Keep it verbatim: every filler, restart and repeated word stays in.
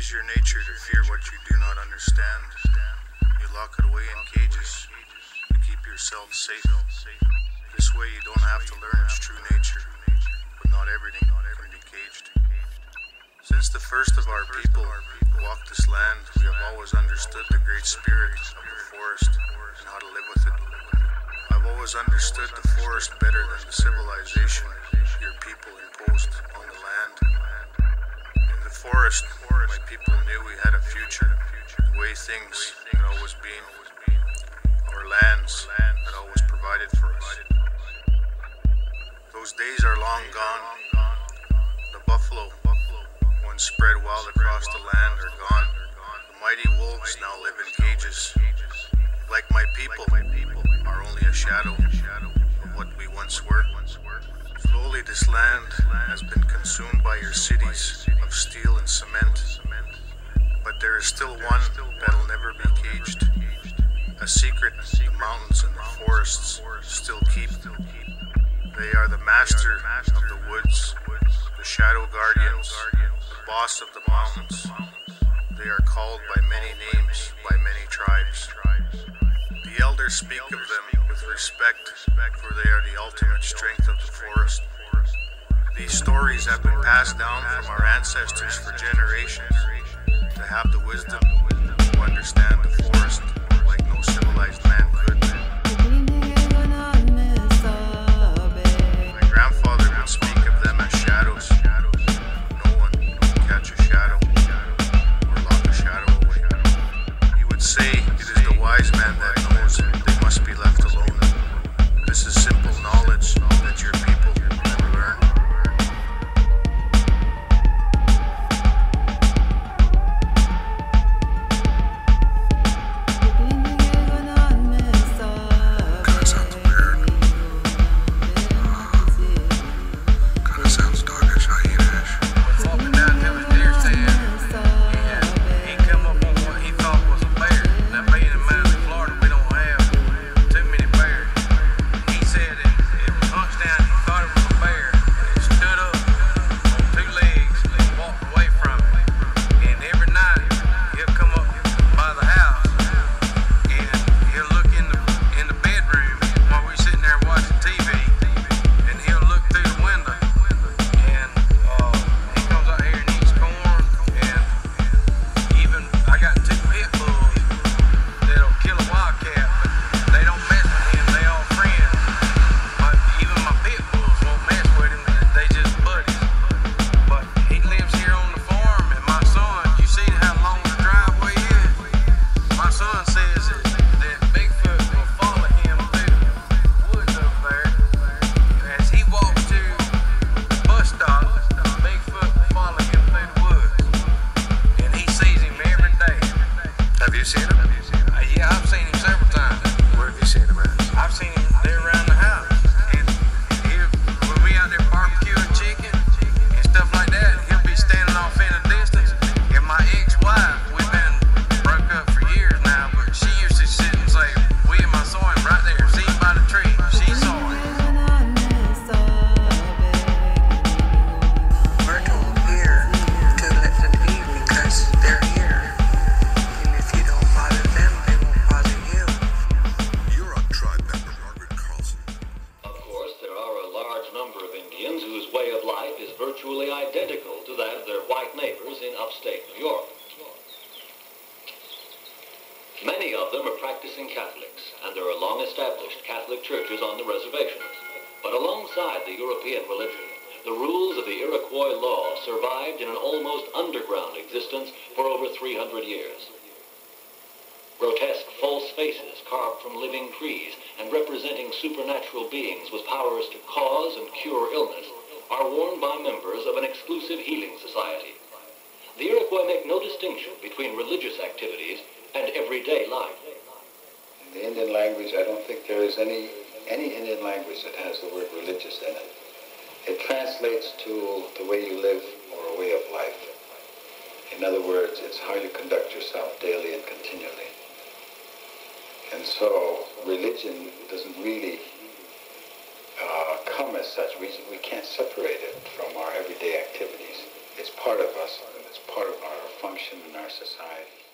is your nature to fear what you do not understand. You lock it away in cages to keep yourself safe. This way you don't have to learn its true nature, but not everything can be caged. Since the first of our people walked this land, we have always understood the great spirit of the forest and how to live with it. I've always understood the forest better than the civilization your people imposed on the land. In the forest, my people knew we had a future, the way things had always been. Our lands had always provided for us. Those days are long gone. The buffalo, once spread wild across the land, are gone. The mighty wolves now live in cages. Like my people, are only a shadow of what we once were. Slowly this land has been consumed by your cities of steel and cement. But there is still one that'll never be caged. A secret the mountains and the forests still keep. They are the master of the woods, the shadow guardians, the boss of the mountains. They are called by many names, by many tribes. The elders speak of them with respect, for they are the ultimate strength of the forest. These stories have been passed down from our ancestors for generations, to have the wisdom to understand the forest like no civilized man could. My grandfather would speak of them as shadows. No one can catch a shadow or lock a shadow away. He would say it is the wise man that knows they must be left alone. This is simple knowledge that your people never learn. Many of them are practicing Catholics, and there are long-established Catholic churches on the reservations. But alongside the European religion, the rules of the Iroquois law survived in an almost underground existence for over three hundred years. Grotesque false faces carved from living trees and representing supernatural beings with powers to cause and cure illness are worn by members of an exclusive healing society. The Iroquois make no distinction between religious activities and everyday life. In the Indian language, I don't think there is any, any Indian language that has the word religious in it. It translates to the way you live or a way of life. In other words, it's how you conduct yourself daily and continually. And so religion doesn't really uh, come as such. We, we can't separate it from our everyday activities. It's part of us, and it's part of our function. function in our society.